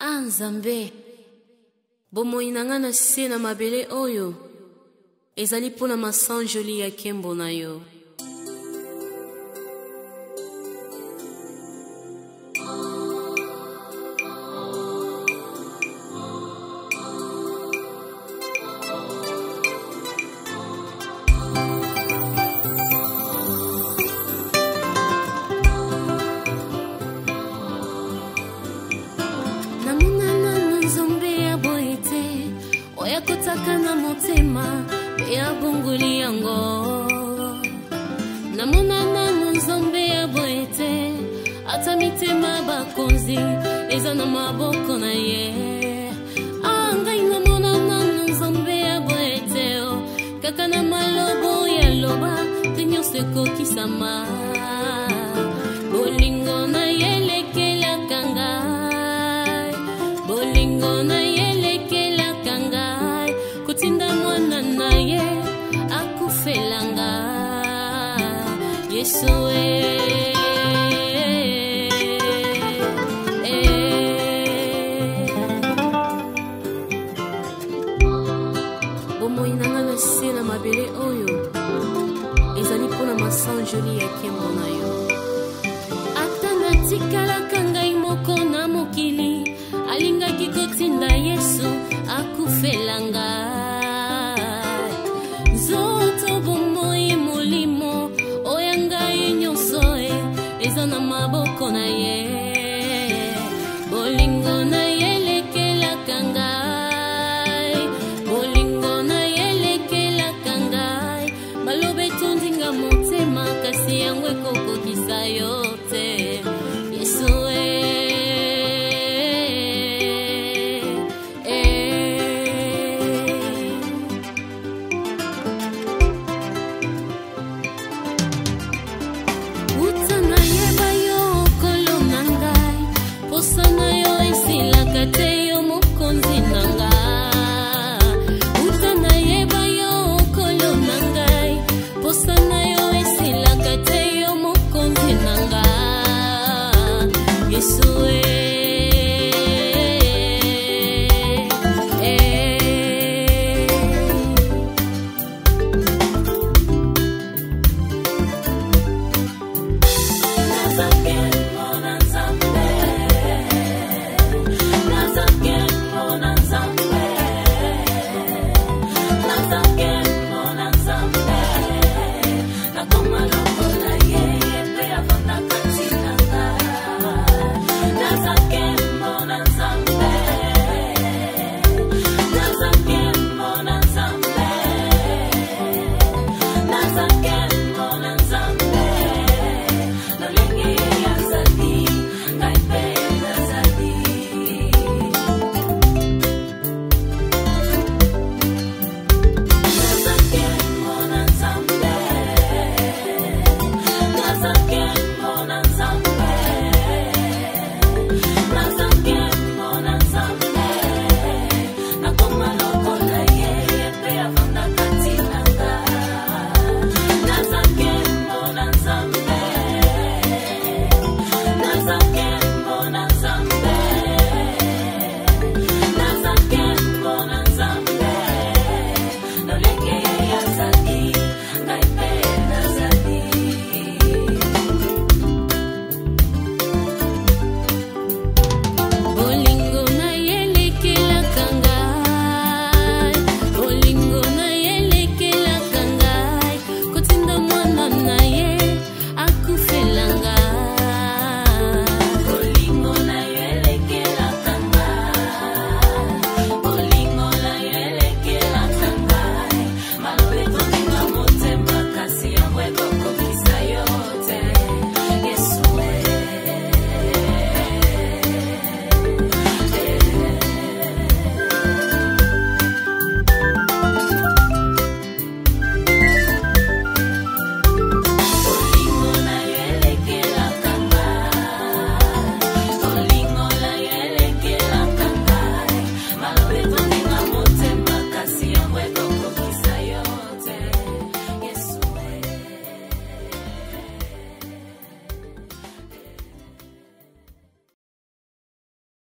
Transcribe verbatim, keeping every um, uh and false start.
nzambe bomoi nanga se na mabele oyo ezali pona masanjoli ya kembo na yo. Kutaka motema ya bunguli yango namona nanu nzambe ya boete ata mitema bakonzi eza na maboko na ye angai namona nanu nzambe ya boete kaka na malobo ya loba tenyo seko kisama bolingo na yelekela kanga bolingo na yelekela kanga kutinda mwana naye akufelanga Yesu e bomoi nanga na se na mabele oyo ezali pona masanjoli ya kembo na yo ata natikalaka ngai moko na mokili alingaki kotinda Yesu akufelanga zoto bomoi molimo oyangai nyonso eza na maboko na ye bolingo na